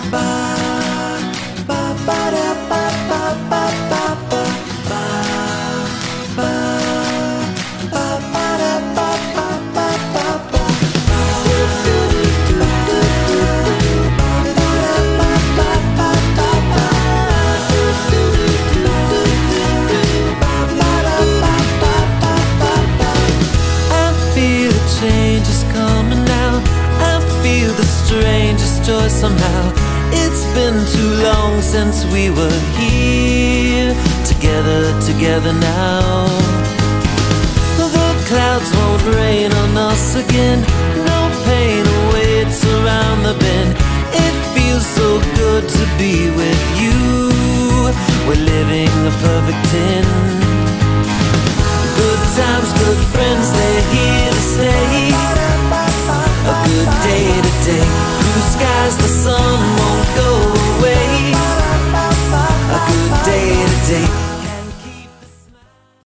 Strangest joy somehow. It's been too long since we were here together now. The clouds won't rain on us again. No pain awaits around the bend. It feels so good to be with you. We're living a perfect 10